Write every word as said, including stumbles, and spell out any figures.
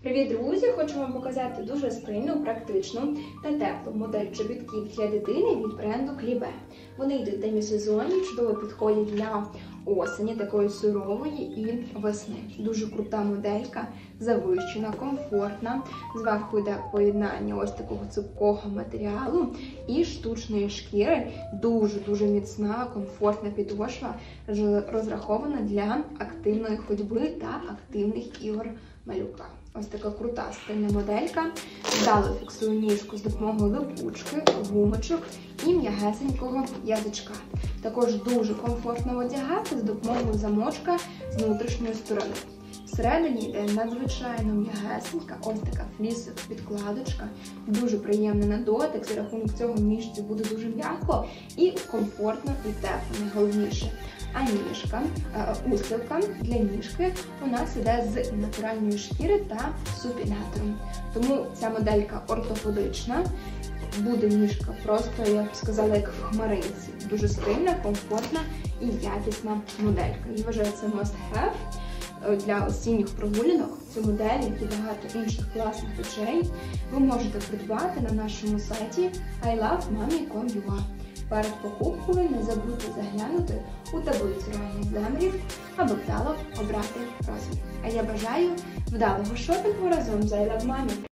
Привіт, друзі! Хочу вам показати дуже стильну, практичну та теплу модель чобітків для дитини від бренду Клібе. Вони йдуть демісезонні, чудово підходять для осені, такої сурової і весни. Дуже крута моделька, завищена, комфортна. Зверху йде поєднання ось такого цупкого матеріалу і штучної шкіри. Дуже-дуже міцна, комфортна підошва, розрахована для активної ходьби та активних ігор малюка. Ось така крута стильна моделька. Вдало фіксує ніжку з допомогою липучки, гумочок і м'ягесенького язичка. Також дуже комфортно одягати з допомогою замочка з внутрішньої сторони. Всередині йде надзвичайно м'ягесенька, ось така флісова підкладочка. Дуже приємна на дотик, за рахунок цього ніжці буде дуже м'яко і комфортно і тепло, найголовніше. А ніжка, устілка для ніжки у нас йде з натуральної шкіри та супінатором. Тому ця моделька ортопедична, буде ніжка просто, я б сказала, як в хмаринці. Дуже стильна, комфортна і якісна моделька. Я вважаю, це must-have для осінніх прогулянок. Цю модель, як і багато інших класних речей, ви можете придбати на нашому сайті ай лав мамі крапка ком крапка ю а. Перед покупкою не забудьте заглянути у таблицю реальних замірів, аби вдало обрати розмір. А я бажаю вдалого шопінгу разом з ай лав мамі.